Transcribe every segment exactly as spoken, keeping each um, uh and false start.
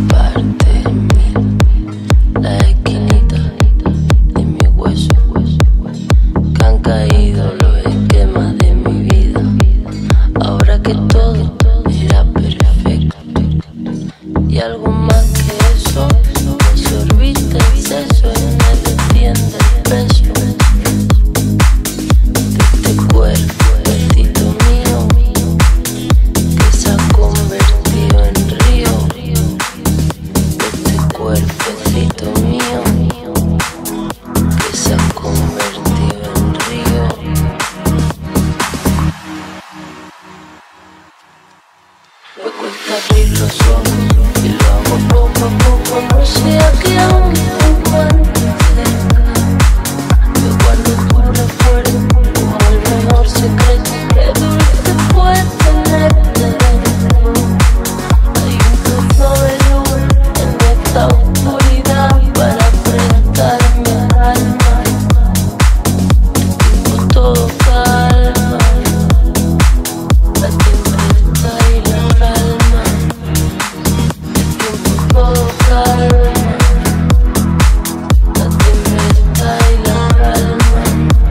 parte mí, la esquinita de mi hueso, que han caído los esquemas de mi vida. Ahora que todo era perfecto y algo más que eso, absorbiste el seso y me defiende el peso de este cuerpecito mío que se ha convertido en río, de este cuerpecito mío que se ha convertido en río. Me cuesta abrir los ojos y lo hago poco a poco, no sé a qué aún me encuentro cerca. Yo guardo tu recuerdo como el mejor secreto que dulce puede tenerte dentro. Hay un trozo de luz en esta oscuridad para prestarme alma. Tengo todo calma, la tempestad y la calma. Tengo todo calma, la tempestad y la calma.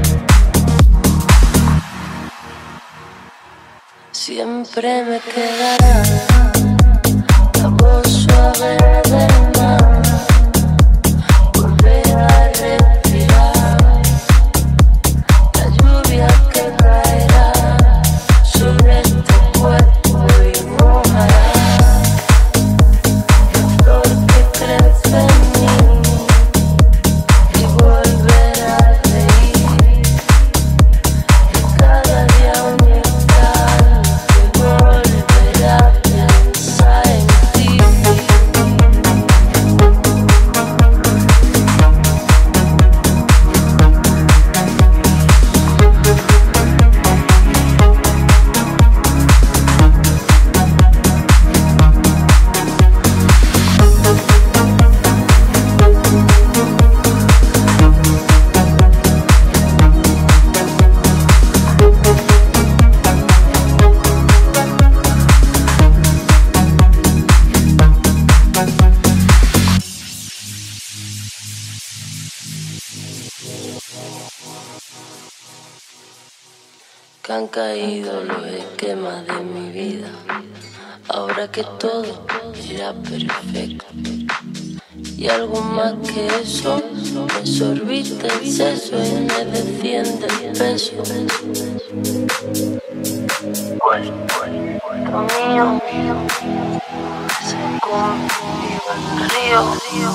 Siempre me quedará la voz suave del mar, volver a respirar la lluvia que caerá sobre este cuerpo y mojará la flor que crece en mí y volver a reír de cada día un instante, volver a pensar en ti. Que han caído los esquemas de mi vida. Ahora que todo era perfecto y algo más que eso, me sorbiste el seso y me desciende el peso. Cuerpo mío se convirtió en río.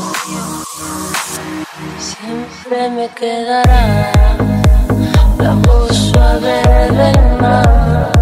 Siempre me quedará la voz suave del mar.